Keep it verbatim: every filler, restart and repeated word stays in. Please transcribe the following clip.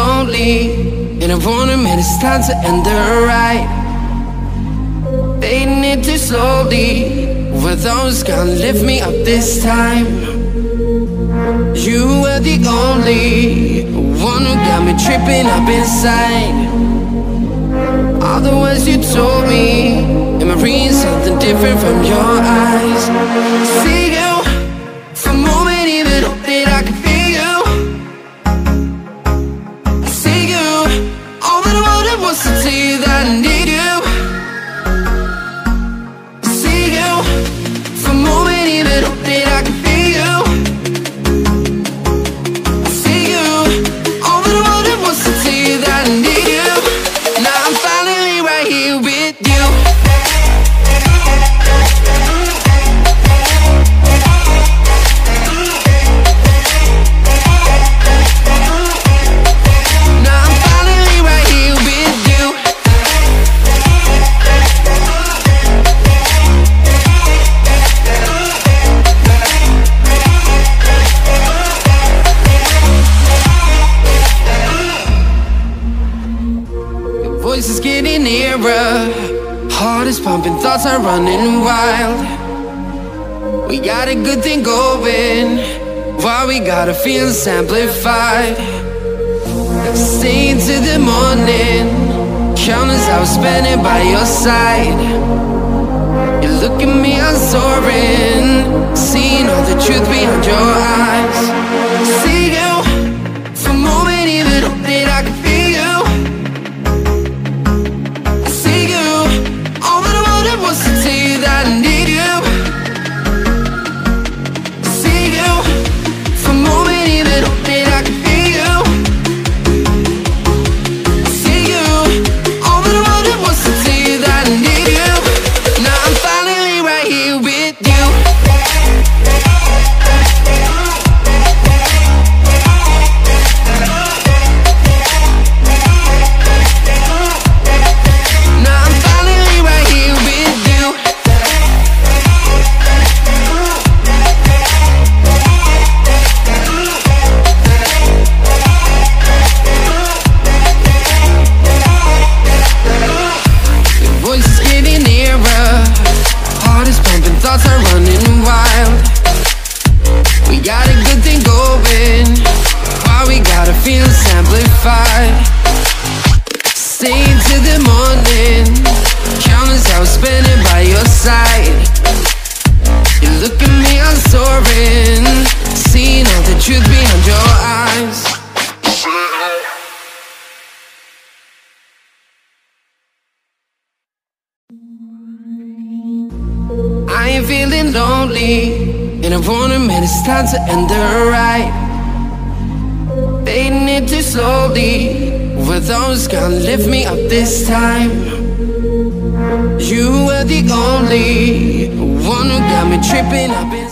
lonely, and I wanna admit it's time to end the ride. Fading it too slowly, were those gonna lift me up this time? You were the only one who got me tripping up inside. All the words you told me, am I reading something different from your eyes? See you for a moment, even hope that I can feel you. See you, all that I wanted was to tell you that I need you. See you for a moment, even hope that I can feel you. See you, all that I wanted was to tell you that I need you. Now I'm finally right here with you. Voices getting nearer, heart is pumping, thoughts are running wild. We got a good thing going, while we got our feelings amplified. Staying to the morning, countless hours spending by your side. You look at me, I'm soaring, seeing all the truth behind your eyes. See you for a moment, even hope that I can feel you. Was to tell you that I need you. See you for a moment, even hope that I can feel you. See you, all that I wanted was to tell you that I need you. Now I'm finally right here with you. Thoughts are running wild. We got a good thing going, while we got our feelings amplified. Staying till the morning, countless hours spending by your side. You look at me, I'm soaring, seeing all the truth behind your eyes. I ain't feeling lonely, and I wanna admit it's time to end the ride. Fading it too slowly, were those gonna lift me up this time? You were the only one who got me tripping up in